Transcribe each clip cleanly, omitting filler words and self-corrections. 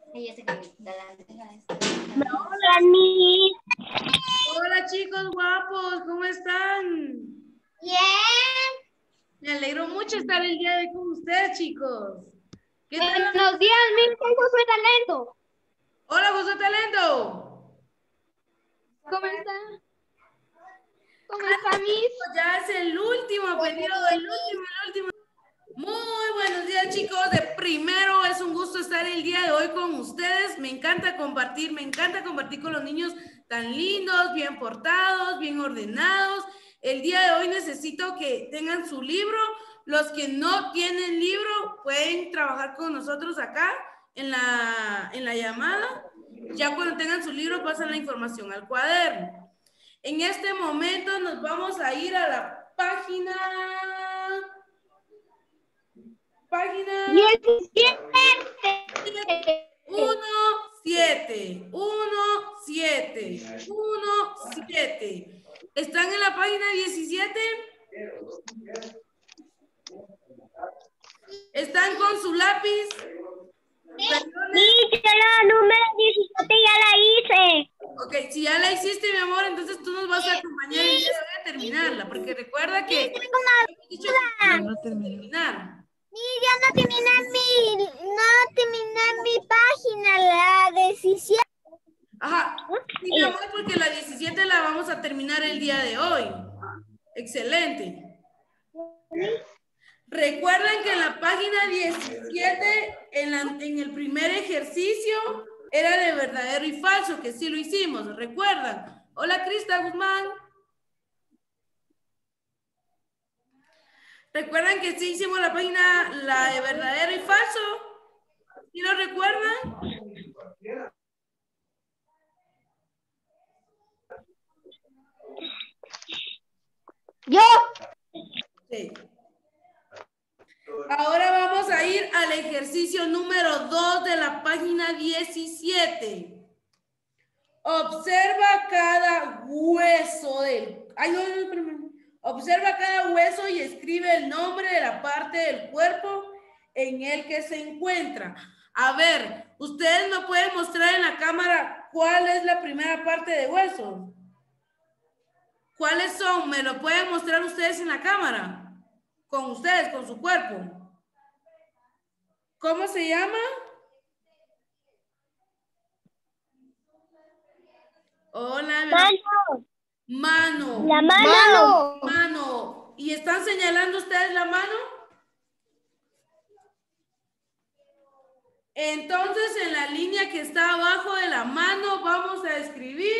Hola, Miss. Hola chicos guapos, ¿cómo están? Bien. Me alegro mucho estar el día de hoy con ustedes, chicos. ¿Qué tal? Buenos días, Miss. ¿Cómo fue talento? Hola, José Talento. ¿Cómo está? ¿Cómo está, Miss? Ya es el último periodo, el último. Muy buenos días, chicos. De primero, es un gusto estar el día de hoy con ustedes. Me encanta compartir con los niños tan lindos, bien portados, bien ordenados. El día de hoy necesito que tengan su libro. Los que no tienen libro pueden trabajar con nosotros acá en la llamada. Ya cuando tengan su libro pasan la información al cuaderno. En este momento nos vamos a ir a la página 17. 17. ¿Están en la página 17? ¿Están con su lápiz? Miss, yo la número 17 ya la hice. Ok, si ya la hiciste, mi amor, entonces tú nos vas a acompañar el día de hoy a terminarla, porque recuerda que Tengo una hemos dicho que duda. no terminar. Miss, yo no terminé mi página, la 17. Ajá, sí, mi amor, porque la 17 la vamos a terminar el día de hoy. Excelente. Recuerden que en la página 17, en el primer ejercicio, era de verdadero y falso, que sí lo hicimos. ¿Recuerdan? Hola, Crista Guzmán. ¿Recuerdan que sí hicimos la página, la de verdadero y falso? ¿Sí lo recuerdan? Yo. Sí. Ahora vamos a ir al ejercicio número 2 de la página 17. Observa cada hueso del... Ay, no, espérame. Observa cada hueso y escribe el nombre de la parte del cuerpo en el que se encuentra. A ver, ustedes me pueden mostrar en la cámara cuál es la primera parte de hueso. ¿Cuáles son? ¿Me lo pueden mostrar ustedes en la cámara? Con ustedes, con su cuerpo. ¿Cómo se llama? Hola, Mano. mano. La mano. Mano. ¿Y están señalando ustedes la mano? Entonces, en la línea que está abajo de la mano, vamos a escribir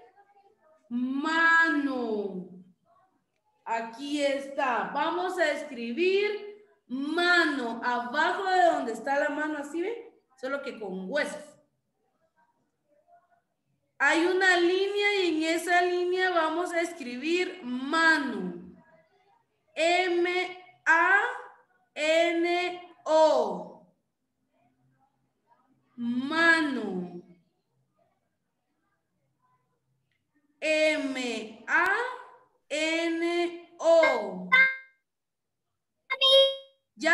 mano. Aquí está. Vamos a escribir mano. Abajo de donde está la mano, ¿así ven? Solo que con huesos. Hay una línea y en esa línea vamos a escribir mano. M-A-N-O. Mano. M-A-N-O. ¿Ya?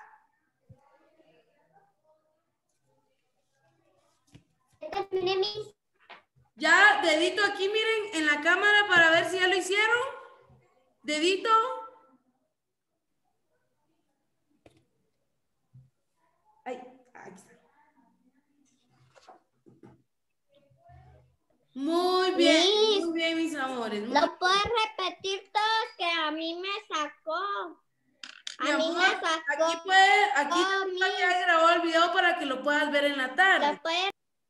Ya, dedito aquí, miren, en la cámara para ver si ya lo hicieron. Dedito. Ay, ahí está. Muy bien, mis amores. ¿Lo puedes repetir todo que a mí me sacó? Mi A mí amor, me sacó. aquí ya grabó el video para que lo puedas ver en la tarde. ¿Lo puedes?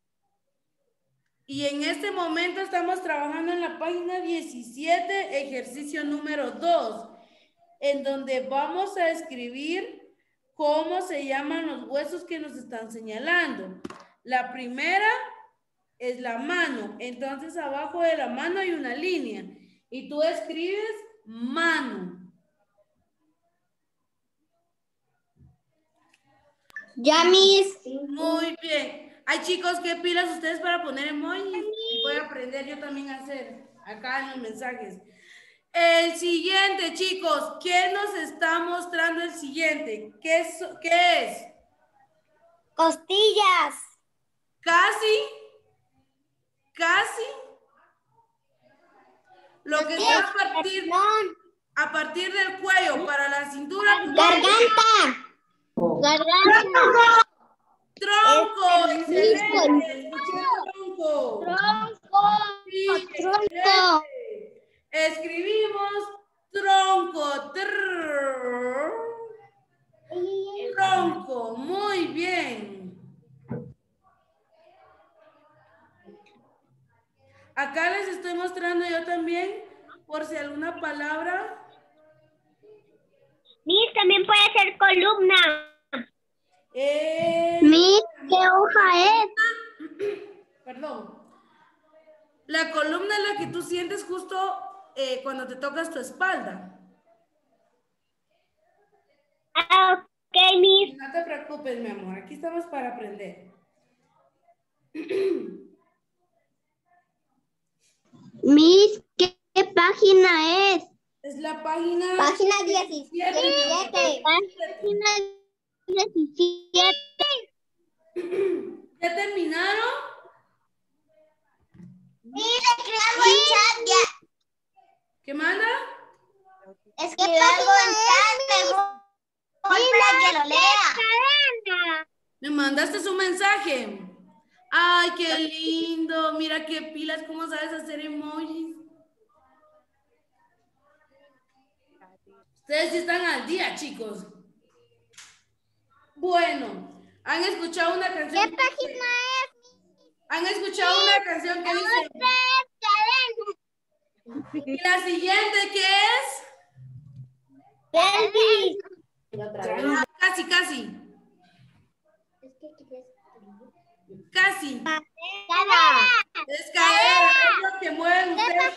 Y en este momento estamos trabajando en la página 17, ejercicio número 2, en donde vamos a escribir cómo se llaman los huesos que nos están señalando. La primera es la mano, entonces abajo de la mano hay una línea y tú escribes mano. Ya, Miss. Muy bien. Ay, chicos, ¿qué pilas ustedes para poner emojis? Y voy a aprender yo también a hacer acá en los mensajes. El siguiente, chicos, ¿qué nos está mostrando el siguiente? ¿Qué es? Costillas. casi, lo que está a partir del cuello para la cintura. Garganta. Garganta. Tronco, excelente. Escuché tronco. Sí, excelente. Escribimos tronco. Tronco, muy bien. Acá les estoy mostrando yo también, por si alguna palabra. Miss, también puede ser columna. Miss, ¿qué hoja es? Perdón. La columna es la que tú sientes justo cuando te tocas tu espalda. Ok, Miss. No te preocupes, mi amor. Aquí estamos para aprender. Miss, ¿qué página es? Es la página... Página 17. Página 17. ¿Ya terminaron? Miss, escribe algo en chat ya. ¿Qué manda? Escribe algo en chat mejor para que lo lea. Me mandaste un mensaje. Ay, qué lindo. Mira qué pilas, cómo sabes hacer emojis. Ustedes sí están al día, chicos. Bueno, ¿han escuchado una canción? ¿Qué página es? ¿Han escuchado una canción que dice? ¿Y la siguiente qué es? Casi, casi. Casi. Es cadera, es lo que mueven ustedes.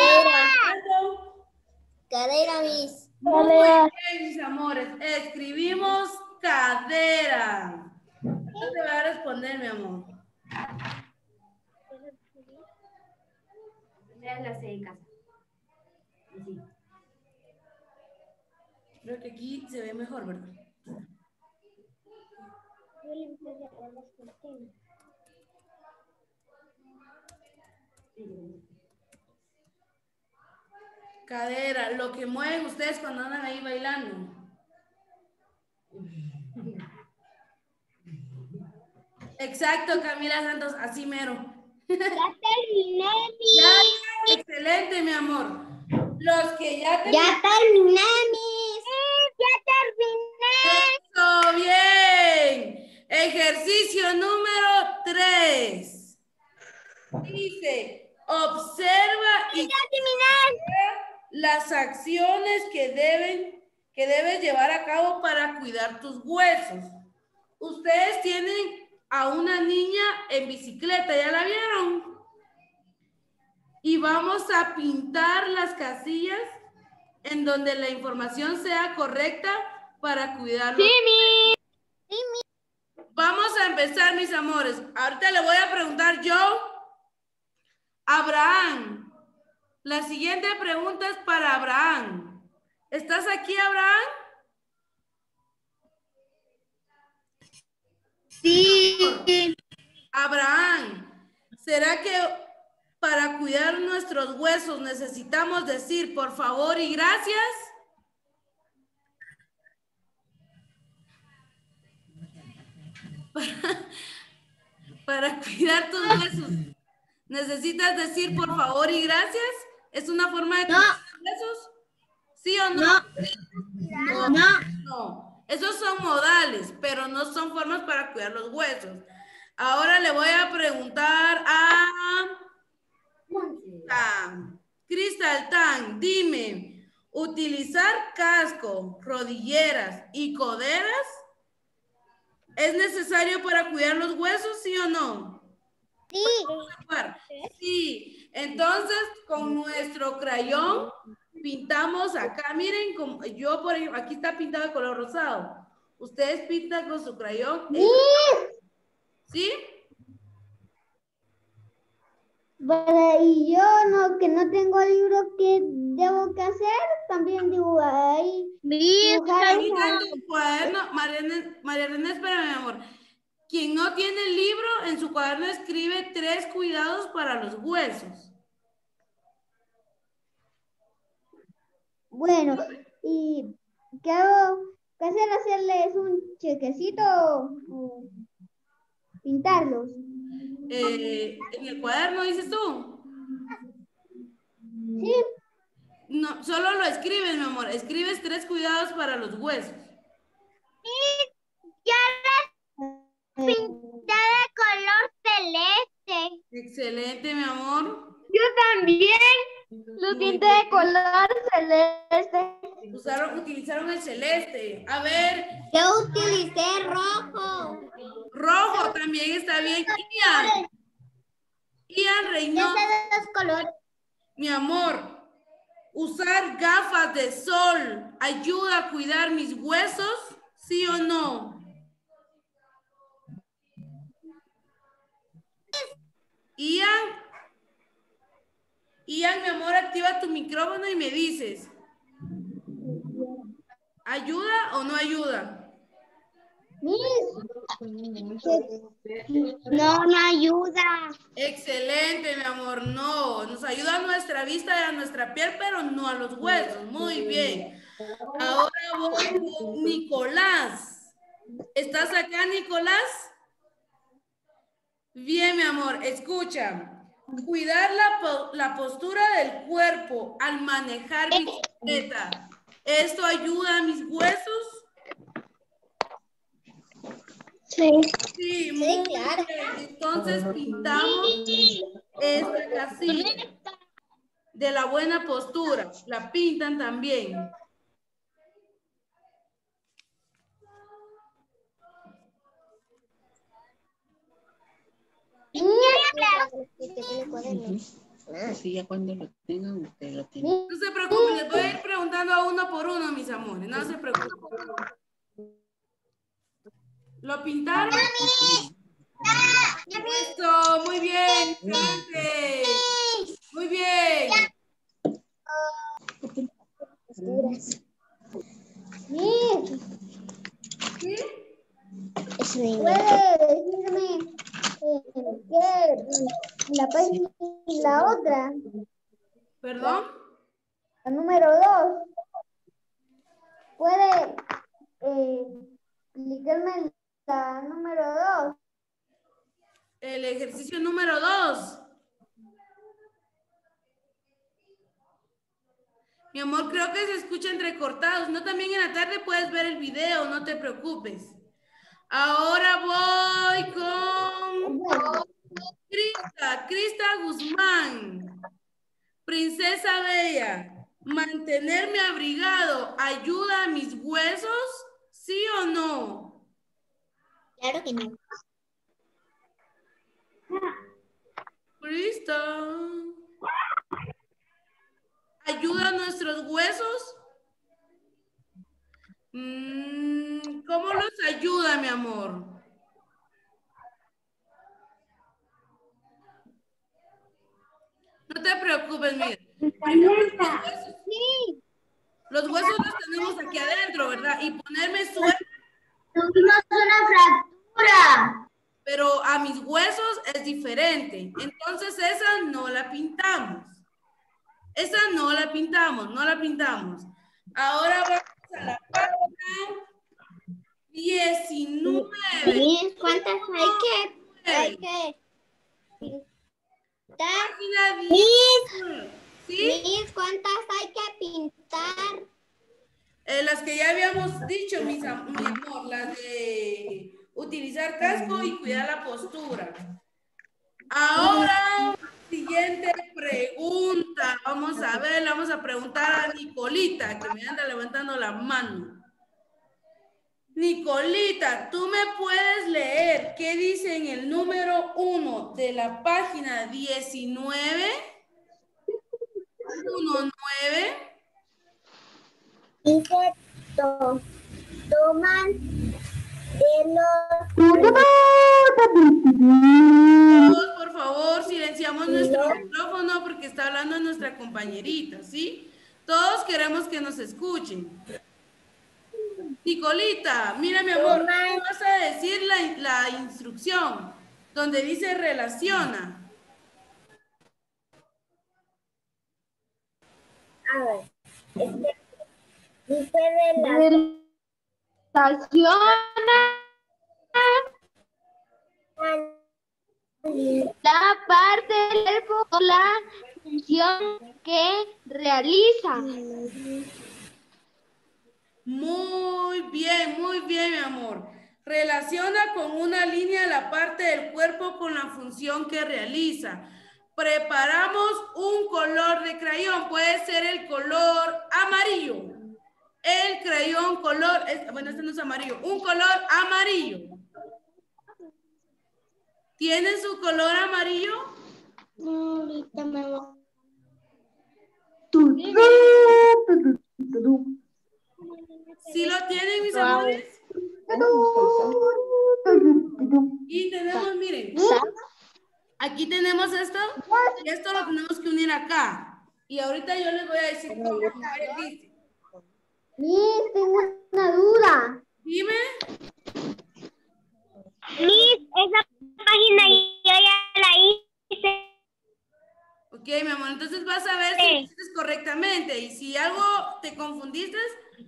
Cadera, Miss. Muy bien, mis amores. Escribimos cadera. Yo te voy a responder, mi amor. Ya la sé en casa. Sí. Creo que aquí se ve mejor, ¿verdad? Cadera, lo que mueven ustedes cuando andan ahí bailando. Exacto, Camila Santos, así mero. Ya terminé, Ya, excelente, mi amor. Los que ya terminaron. Ya terminé, Miss. Ya terminé. Eso, bien. Ejercicio número 3. Dice, observa y las acciones que debes llevar a cabo para cuidar tus huesos. Ustedes tienen a una niña en bicicleta, ¿ya la vieron? Y vamos a pintar las casillas en donde la información sea correcta para cuidarlos. Sí, Vamos a empezar, mis amores. Ahorita le voy a preguntar yo, Abraham. La siguiente pregunta es para Abraham. ¿Estás aquí, Abraham? Sí. Abraham, ¿será que para cuidar nuestros huesos necesitamos decir por favor y gracias? Para cuidar tus huesos, ¿necesitas decir por favor y gracias? ¿Es una forma de cuidar tus huesos? ¿Sí o no? No. Esos son modales, pero no son formas para cuidar los huesos. Ahora le voy a preguntar a Cristal Tan, dime, ¿utilizar casco, rodilleras y coderas es necesario para cuidar los huesos, sí o no? Sí. Sí, entonces con nuestro crayón pintamos acá, miren, como yo por ejemplo, aquí está pintado de color rosado. Ustedes pintan con su crayón. ¿Sí? Y yo no, que no tengo libro, ¿qué debo que hacer? También digo ahí. Aquí está tu cuaderno. María René, espérame, mi amor. Quien no tiene el libro, en su cuaderno escribe 3 cuidados para los huesos. Bueno, ¿y qué hago? ¿Qué hacer? ¿Hacerles un chequecito o pintarlos? En el cuaderno, dices tú. Sí, No, solo lo escribes, mi amor. Escribes 3 cuidados para los huesos. pinté de color celeste. Excelente, mi amor. Yo también lo Muy pinté bien. de color celeste. Utilizaron el celeste. A ver, Yo utilicé rojo. rojo también está bien. Ian Reynoso, Dos colores. mi amor. ¿Usar gafas de sol ayuda a cuidar mis huesos? ¿Sí o no? Ian, mi amor, activa tu micrófono y me dices, ¿ayuda o no ayuda? No me ayuda. Excelente, mi amor. No, nos ayuda a nuestra vista y a nuestra piel, pero no a los huesos. Muy bien. Ahora voy con Nicolás. ¿Estás acá, Nicolás? Bien, mi amor. Escucha. Cuidar la postura del cuerpo al manejar bicicleta. ¿Esto ayuda a mis huesos? Sí. Sí, muy claro. bien. Entonces pintamos esta casilla de la buena postura. La pintan también. Así ya cuando lo tengan, ustedes lo tienen. No se preocupen, les voy a ir preguntando a uno por uno, mis amores. No se preocupen. ¿Lo pintaron? Eso, muy bien, excelente. Muy bien. ¿Sí? ¿Puede decirme qué la página y la otra? ¿Perdón? La número 2. ¿Puede explicarme la número 2? El ejercicio número 2. Mi amor, creo que se escucha entrecortados. No, también en la tarde puedes ver el video, no te preocupes. Ahora voy con Crista Guzmán. Princesa Bella, ¿mantenerme abrigado ayuda a mis huesos? ¿Sí o no? Claro que no. Crista. ¿Ayuda a nuestros huesos? ¿Cómo los ayuda, mi amor? No te preocupes, mira. Los huesos los tenemos aquí adentro, ¿verdad? Y ponerme suerte. Tuvimos una fractura. Pero a mis huesos es diferente. Entonces esa no la pintamos. Esa no la pintamos, no la pintamos. Ahora vamos a la página 19. ¿Cuántas hay que pintar? Página 19. ¿Sí? ¿Cuántas hay que pintar? Las que ya habíamos dicho, mi amor, las de utilizar casco y cuidar la postura. Ahora, siguiente pregunta. Vamos a ver, le vamos a preguntar a Nicolita, que me anda levantando la mano. Nicolita, ¿tú me puedes leer qué dice en el número 1 de la página 19? 19. Dice, toman de los... Todos, por favor, silenciamos nuestro micrófono porque está hablando nuestra compañerita, ¿sí? Todos queremos que nos escuchen. Nicolita, mira mi amor, tú vas a decir la instrucción donde dice relaciona. A ver, dice relaciona la parte del cuerpo con la función que realiza. Muy bien, mi amor. Relaciona con una línea la parte del cuerpo con la función que realiza. Preparamos un color de crayón. Puede ser el color amarillo. El crayón color, bueno, este no es amarillo. Un color amarillo. ¿Tiene su color amarillo? No, ahorita me voy. ¿Sí lo tienen, mis amores? Y tenemos, miren, aquí tenemos esto y esto lo tenemos que unir acá. Y ahorita yo les voy a decir cómo. A ver, dice. Miss, tengo una duda. Dime. Miss, esa página yo ya la hice. Ok, mi amor, entonces vas a ver si lo hiciste correctamente. Y si algo te confundiste,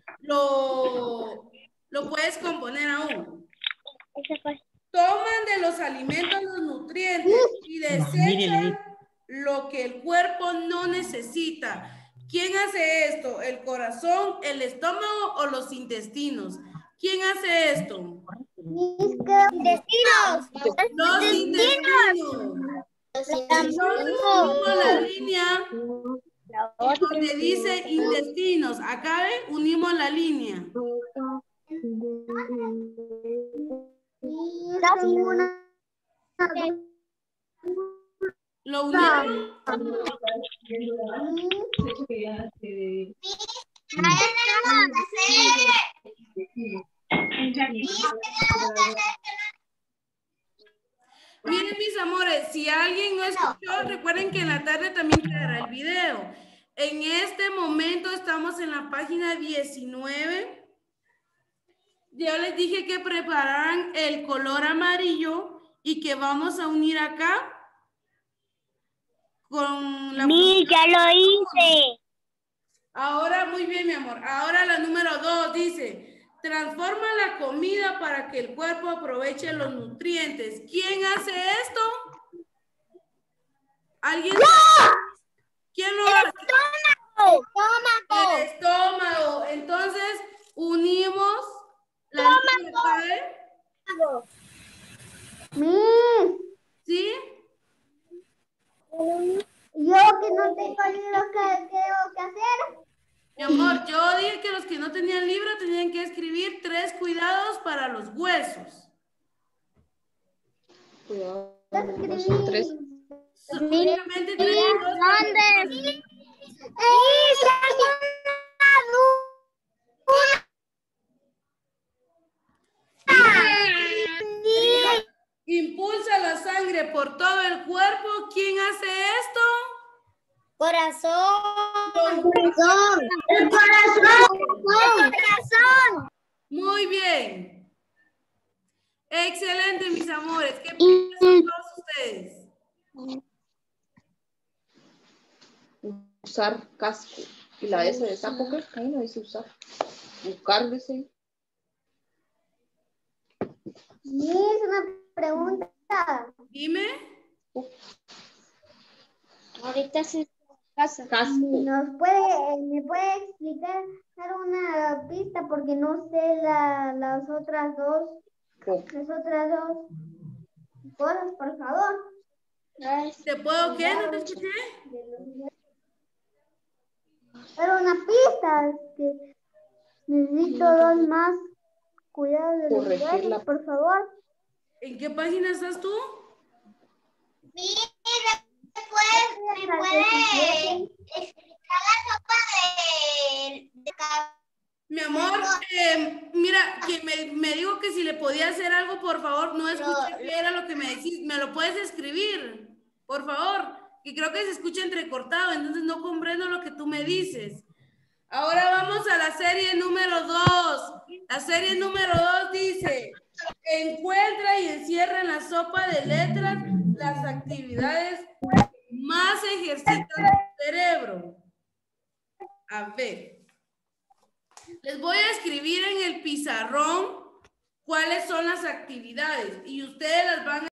lo puedes componer aún. Toman de los alimentos los nutrientes y desechan lo que el cuerpo no necesita. ¿Quién hace esto? ¿El corazón, el estómago o los intestinos? ¿Quién hace esto? Intestinos. Los intestinos. Entonces unimos la línea donde dice intestinos. Acá ven, unimos la línea. ¿Lo unieron? Miren, mis amores, si alguien no escuchó, recuerden que en la tarde también quedará el video. En este momento estamos en la página 19. Yo les dije que prepararan el color amarillo y que vamos a unir acá con la... Ya lo hice. Ahora, muy bien, mi amor. Ahora la número 2 dice, transforma la comida para que el cuerpo aproveche los nutrientes. ¿Quién hace esto? ¿Alguien? ¿Quién lo hace? El estómago. Entonces, unimos la línea. ¿Sí? Yo que no tengo libros, ¿qué tengo que hacer? Mi amor, yo dije que los que no tenían libro tenían que escribir 3 cuidados para los huesos. Cuidado. Escribí. 3. Únicamente 3 cuidados para los huesos. Impulsa la sangre por todo el cuerpo. ¿Quién hace esto? Corazón. El corazón. Muy bien. Excelente, mis amores. ¿Qué piensan todos ustedes? Usar casco. Y la S de sapo, ¿qué? Ahí no dice usar. Buscar, dice. Miss, una pregunta. Dime. Ahorita se casa. Casco. ¿Me puede explicar una pista? Porque no sé las otras dos. Las otras dos cosas, por favor. ¿Te puedo qué? ¿No te escuché? Pero una pista, que necesito dos más cuidados de los Corregir la- huesos, por favor. ¿En qué página estás tú? ¿Me puede explicar la sopa de Mi amor, mira, que me dijo que si le podía hacer algo, por favor, no escuché qué era lo que me decís. ¿Me lo puedes escribir? Por favor, que creo que se escucha entrecortado, entonces no comprendo lo que tú me dices. Ahora vamos a la serie número 2. La serie número 2 dice, encuentra y encierra en la sopa de letras las actividades más ejercitan tu cerebro. A ver, les voy a escribir en el pizarrón cuáles son las actividades y ustedes las van a